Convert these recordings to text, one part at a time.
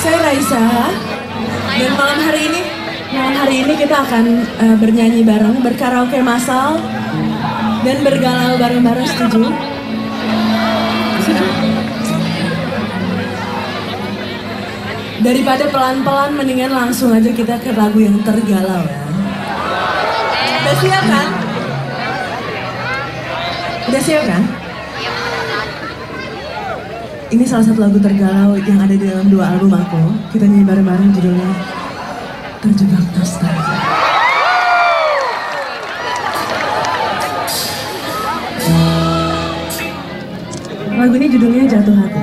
Saya Raisa, dan malam hari ini kita akan bernyanyi bareng, berkaraoke massal, dan bergalau bareng-bareng. Setuju? Daripada pelan-pelan, mendingan langsung aja kita ke lagu yang tergalau ya. Udah siap kan? Udah siap kan? Ini salah satu lagu tergalau yang ada di dalam 2 album aku. Kita nyanyi bareng-bareng, judulnya Terjebak Nostalgia. Lagu ini judulnya Jatuh Hati.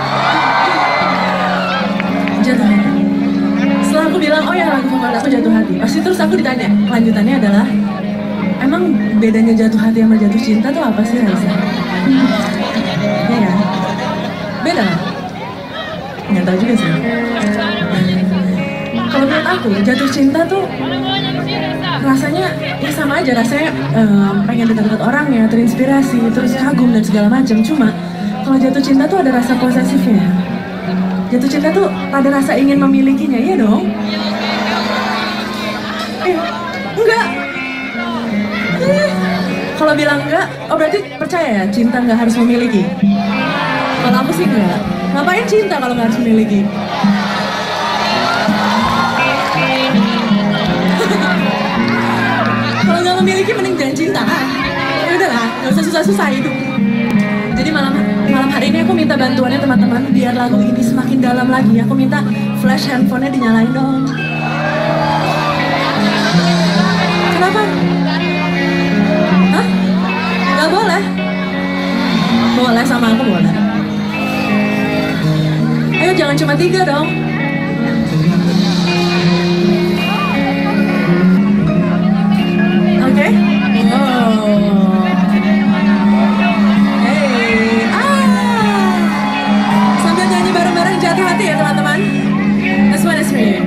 Jatuh Hati. Setelah aku bilang, oh ya lagu favorit aku Jatuh Hati, pasti terus aku ditanya, kelanjutannya adalah, emang bedanya jatuh hati sama jatuh cinta tuh apa sih, Raisa? Iya kan? Beda lah? Nggak tahu juga sih. Kalau menurut aku, jatuh cinta tuh rasanya ya sama aja, rasanya pengen dekat-dekat orangnya, terinspirasi, terus kagum dan segala macam. Cuma kalau jatuh cinta tuh ada rasa posesifnya. Jatuh cinta tuh ada rasa ingin memilikinya, iya dong? Enggak. Kalau bilang enggak, oh berarti percaya ya cinta nggak harus memiliki? Kalau aku sih enggak. Ngapain cinta kalau nggak harus memiliki? Kalau nggak memiliki mending jangan cinta kan? Ya udahlah, nggak usah susah-susah itu. Jadi malam hari ini aku minta bantuannya teman-teman biar lagu ini semakin dalam lagi. Aku minta flash handphonenya dinyalain dong. Kenapa? Hah? Nggak boleh? Boleh, sama aku boleh. Ayo jangan cuma 3 dong. Oke? Oh. Hey. Sambil nyanyi bareng-bareng Jatuh Hati ya teman-teman. This one is for you.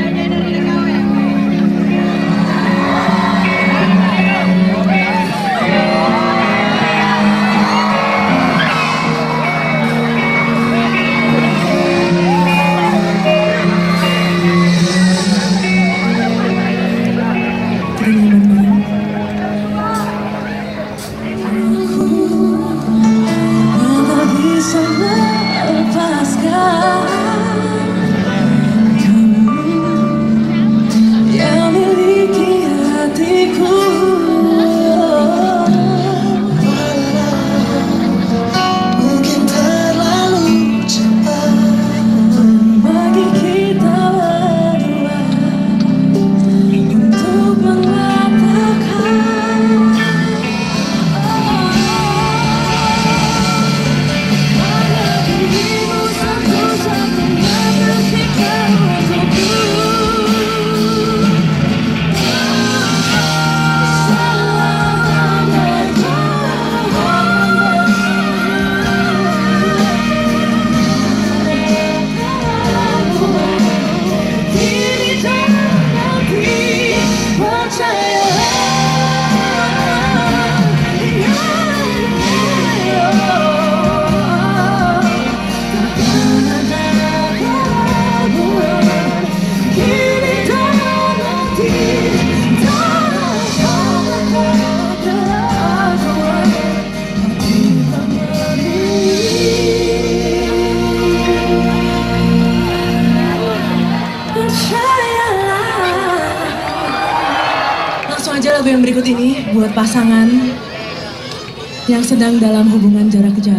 Lagu yang berikut ini buat pasangan yang sedang dalam hubungan jarak jauh.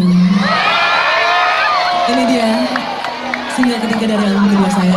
Ini dia single ketiga dari album kedua saya.